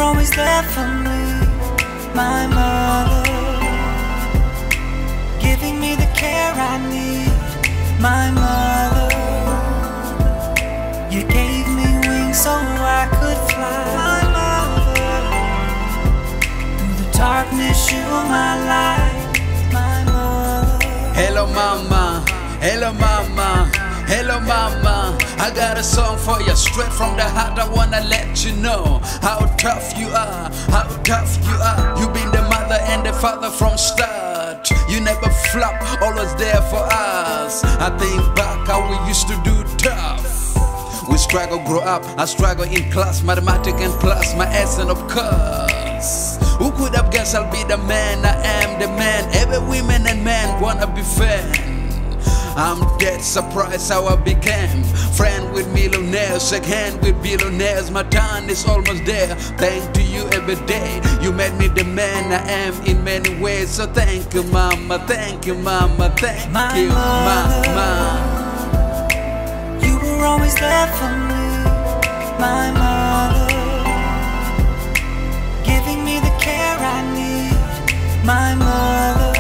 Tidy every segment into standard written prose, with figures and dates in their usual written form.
always there for me, my mother, giving me the care I need, my mother. You gave me wings so I could fly, my mother. Through the darkness you were my light, my mother. Hello mama, hello mama, hello mama. I got a song for you straight from the heart. I wanna let you know how tough you are, how tough you are. You've been the mother and the father from start. You never flop, always there for us. I think back how we used to do tough. We struggle, grow up, I struggle in class, mathematics and plus my essence of course. Who could have guessed I'll be the man? I am the man. Every woman and man wanna be fan. I'm dead surprised how I became friend with millionaires, shake hand with billionaires. My time is almost there. Thank to you every day. You made me the man I am in many ways. So thank you, mama. Thank you, mama. Thank you, mama. You were always there for me, my mother, giving me the care I need, my mother.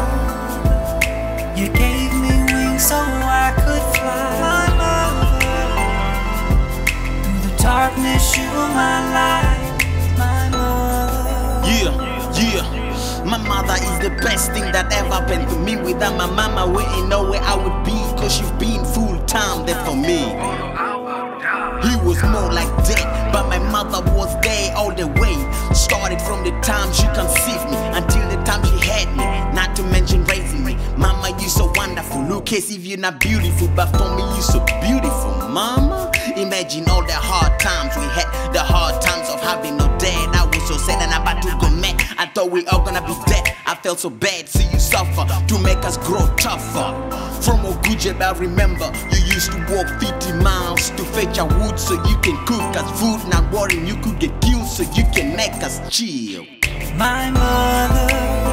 You gave me wings so I could fly, my mother. Through the darkness you were my light, my mother. Yeah. My mother is the best thing that ever happened to me. Without my mama, wouldn't know where I would be, cause she's been full time there for me. He was more like dead, but my mother was there all the way. Started from the time she conceived me until the time she had me, not to mention raising me. Mama, you so wonderful. Look as if you're not beautiful, but for me you so beautiful, mama. Imagine all the hard times we had, the hard times of having no dad. I was so sad and about to go mad. I thought we all gonna be dead. I felt so bad, see you suffer to make us grow tougher. From Ogujeb I remember you used to walk 50 miles to fetch a wood so you can cook us food. Not worrying you could get killed so you can make us chill. My mother,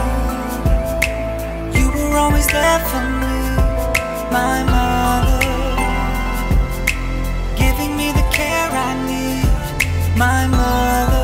you were always there for me, my mother, giving me the care I need, my mother.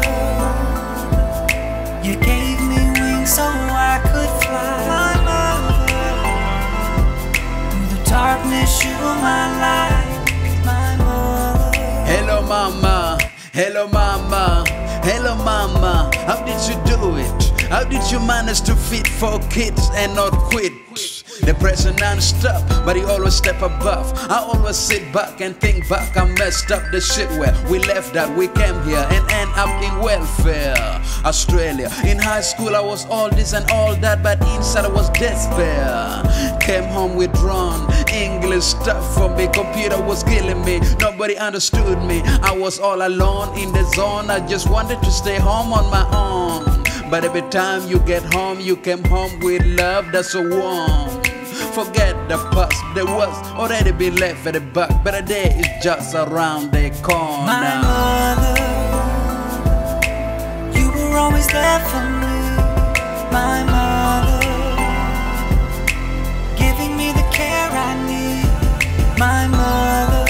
You gave me wings so I could fly, my mother. Through the darkness you were my light, my mother. Hello mama, hello mama, hello mama. How did you do it? How did you manage to feed 4 kids and not quit? The pressure non-stop, but you always step above. I always sit back and think back. I messed up the shit where we left that. We came here and end up in welfare. Australia. In high school I was all this and all that, but inside I was despair. Came home with wrong English stuff for me. Computer was killing me. Nobody understood me. I was all alone in the zone. I just wanted to stay home on my own. But every time you get home, you came home with love that's so warm. Forget the past, there was already been left at the back. Better day is just around the corner. My mother, you were always there for me, my mother, giving me the care I need, my mother.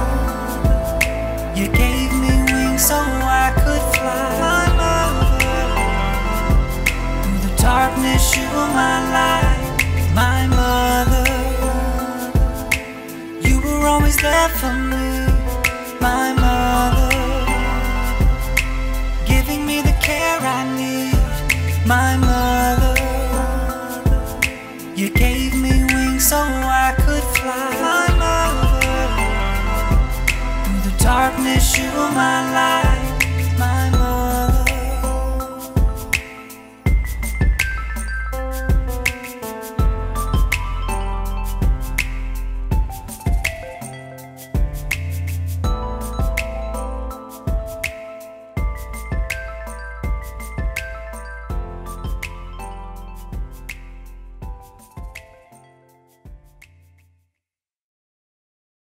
You gave me wings so I could fly, my mother. Through the darkness you were my light, my mother. You were always there for me, my mother, giving me the care I need, my mother. You gave me wings so I could fly, my mother. Through the darkness you were my light.